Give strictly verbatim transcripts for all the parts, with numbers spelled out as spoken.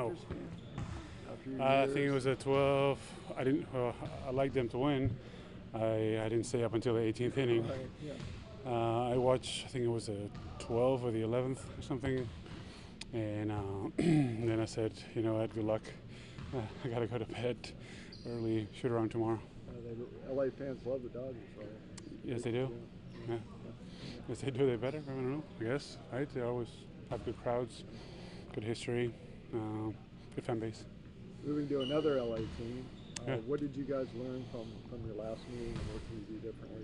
Oh, after your I think it years? was a twelve. I didn't. Uh, I liked them to win. I, I didn't stay up until the eighteenth inning. Right, yeah. Uh, I watched. I think it was a twelve or the eleventh or something. And uh, then I said, you know what? Good luck. Uh, I gotta go to bed early. Shoot around tomorrow. Uh, they, L A fans love the Dodgers, right? Yes, they do. Yeah. Yeah. Yes, they do. They better. I don't know. I guess. Right? They always have good crowds, good history, uh, good fan base. Moving to another L A team, uh, Yeah. what did you guys learn from, from your last meeting, and what can you do differently?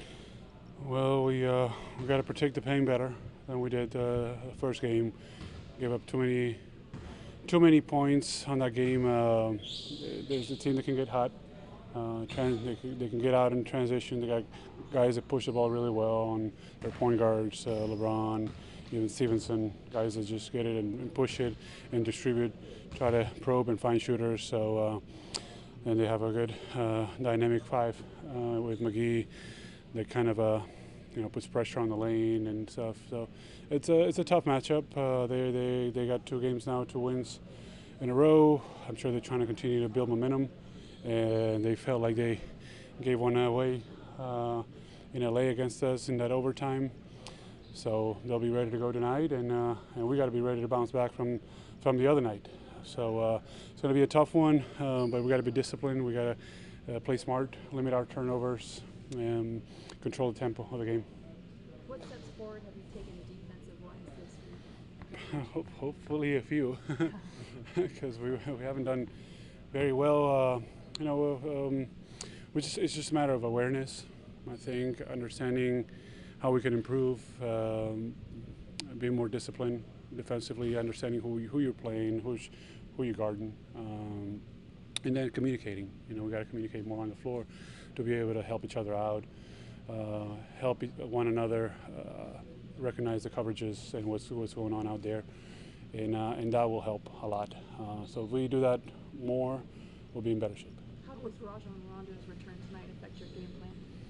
Well, we uh, we got to protect the paint better than we did uh, the first game. Gave up too many too many points on that game. Uh, there's a team that can get hot. Uh, trans- they, can, they can get out in transition. They got guys that push the ball really well, and their point guards, uh, LeBron, even Stevenson, guys that just get it and, and push it and distribute, try to probe and find shooters. So, uh, and they have a good uh, dynamic five uh, with McGee that kind of uh, you know puts pressure on the lane and stuff. So it's a it's a tough matchup. Uh, they they they got two games now, two wins in a row. I'm sure they're trying to continue to build momentum, and they felt like they gave one away uh, in L A against us in that overtime. So they'll be ready to go tonight, and uh, and we got to be ready to bounce back from from the other night. So uh, it's going to be a tough one, uh, but we got to be disciplined. We got to uh, play smart, limit our turnovers, and control the tempo of the game. What steps forward have you taken defensive-wise this week? Hope, hopefully a few, because we, we haven't done very well. Uh, you know, um, we just, it's just a matter of awareness, I think, understanding how we can improve, um, being more disciplined defensively, understanding who, who you're playing, who's, who you're guarding, um, and then communicating. You know, we got to communicate more on the floor to be able to help each other out, uh, help one another uh, recognize the coverages and what's, what's going on out there, and, uh, and that will help a lot. Uh, so if we do that more, we'll be in better shape. How does Rajon Rondo's return tonight affect your game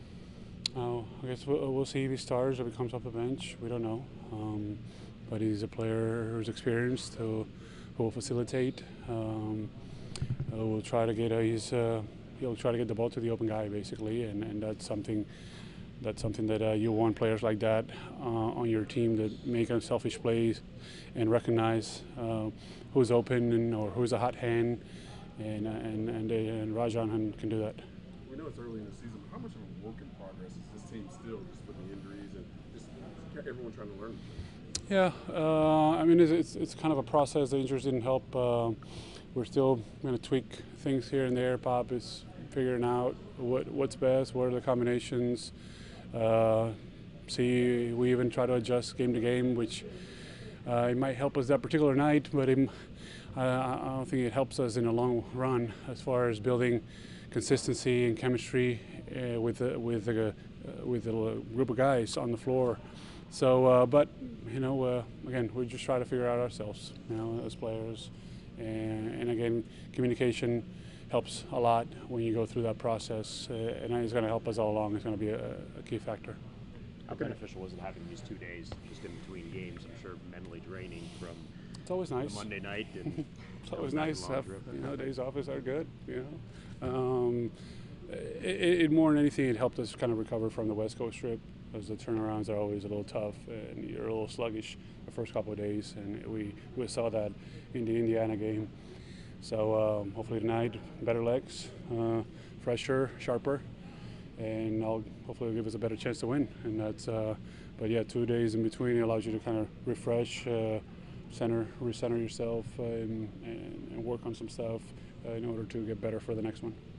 plan? Uh, I guess we'll, we'll see if he starts or if he comes off the bench. We don't know. Um, but he's a player who's experienced, who, who will facilitate. Um, uh, we'll try to get a, he's, uh, he'll try to get the ball to the open guy, basically, and, and that's something that's something that uh, you want players like that uh, on your team that make unselfish plays and recognize uh, who's open and, or who's a hot hand, and uh, and and, and Rajon can do that. We know it's early in the season, but how much of a work in progress is this team still, just with the injuries and just everyone trying to learn? Yeah, uh, I mean, it's, it's, it's kind of a process. The injuries didn't help. Uh, we're still going to tweak things here and there. Pop is figuring out what what's best, what are the combinations. Uh, see, we even try to adjust game to game, which uh, it might help us that particular night, but it, uh, I don't think it helps us in the long run as far as building consistency and chemistry uh, with the, with the, uh, with the group of guys on the floor. So, uh, but you know, uh, again, we just try to figure out ourselves, you know, as players, and, and again, communication helps a lot when you go through that process, uh, and it's going to help us all along. It's going to be a, a key factor. How beneficial was it having these two days just in between games? I'm sure mentally draining from it's always nice. the Monday night. And it's always nice to have, you know, days off are good, you know. Um, it, it, more than anything, it helped us kind of recover from the West Coast trip, because the turnarounds are always a little tough and you're a little sluggish the first couple of days, and we, we saw that in the Indiana game. So um, hopefully tonight, better legs, uh, fresher, sharper, and I'll, hopefully it'll give us a better chance to win. And that's, uh, but yeah, two days in between allows you to kind of refresh, uh, center, recenter yourself, uh, and, and, and work on some stuff uh, in order to get better for the next one.